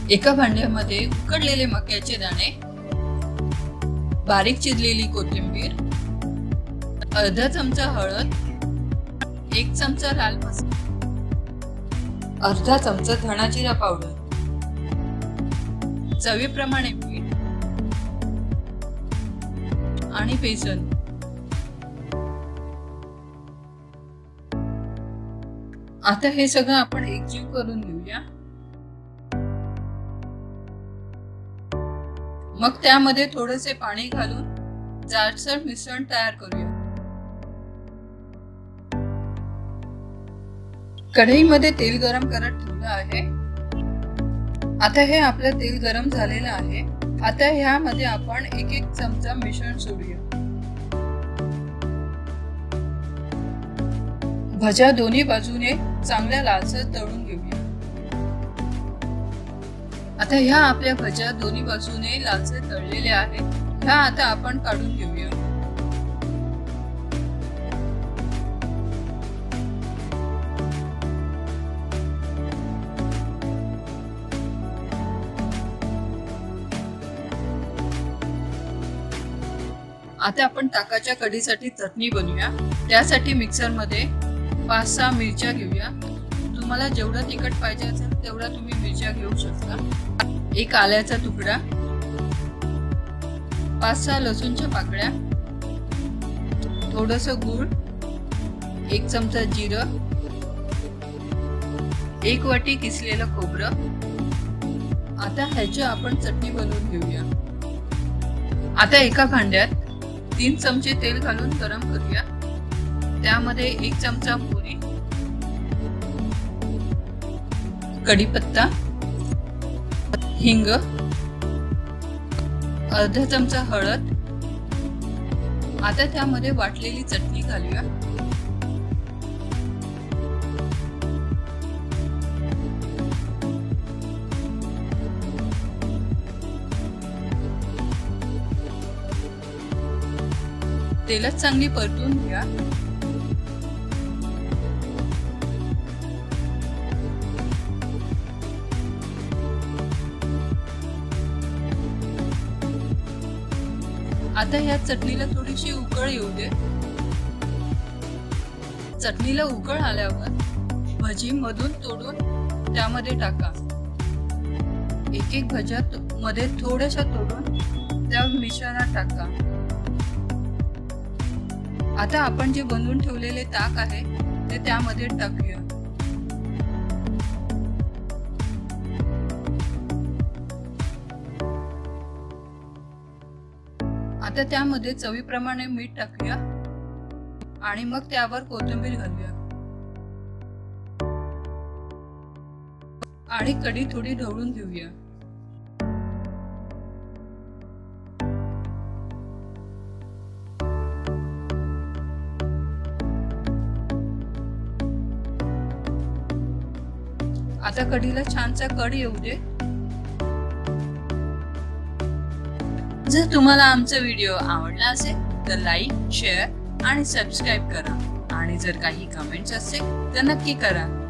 एका भांड्यामध्ये उकडलेले मक्याचे दाणे, बारीक चिरलेली कोथिंबीर, अर्धा चमचा हळद, 1 चमचा लाल मसाला, अर्धा चमचा धना जिरा पावडर, चवीप्रमाणे मीठ आणि बेसन। आता हे सगळं आपण एकजीव करून घेऊया। मग त्यामध्ये थोडेसे पाणी घालून जाडसर मिश्रण तयार करूया। कढईमध्ये तेल गरम करत ठेवलं आहे। आता हे आपलं तेल गरम झालेलं आहे। आता ह्यामध्ये आपण 1-1 चमचा मिश्रण सोडूया। भज्या दोन्ही बाजूने चांगल्या लालसर तळून घेऊया। आता ह्या आपल्या भज्या दोन्ही बाजूने लालसर तळलेल्या आहेत। ह्या आता आपण काढून घेऊया। आता आपण ताकाच्या कढीसाठी चटणी बनवूया। त्यासाठी मिक्सर मध्ये 5-6 मिरच्या घेऊया। तुम्हाला जेवढं तिखट पाहिजे असेल तेवढा तुम्ही मिरच्या घेऊ शकता। 1 आल्याचा तुकडा, 5-6 लसूणच्या पाकळ्या, थोडंसं गूळ, 1 चमचा जिरं, 1 वाटी किसलेलं खोबरं। आता ह्याची आपण चटणी बनवून घेऊया। आता एका भांड्यात 3 चमचे तेल घालून गरम करूया। त्यामध्ये 1 चमचा मोहरी, कढीपत्ता, हिंग, अर्धा चमचा हळद। आता त्यामध्ये वाटलेली चटणी घालूया। तेलात चांगली परतून घ्या। आता ह्या चटणीला थोडीशी उकळ येऊ दे। चटणीला उकळ आल्यावर भजी मधून तोडून त्यामध्ये टाका। 1-1 भज्या मध्ये थोड्याशा तोडून त्या मिश्रणात टाका। आता आपण जे बनवून ठेवलेले ताक आहे ते त्यामध्ये टाकूया। आता त्यामध्ये चवीप्रमाणे मीठ टाकूया आणि मग त्यावर कोथिंबीर घालूया आणि कढी थोडी ढवळून घेऊया। आता कढीला छानसा कड येऊ दे। जर तुम्हाला आमचा व्हिडिओ आवडला असेल तर लाईक, शेअर आणि सबस्क्राईब करा आणि जर काही कमेंट्स असतील तर नक्की करा।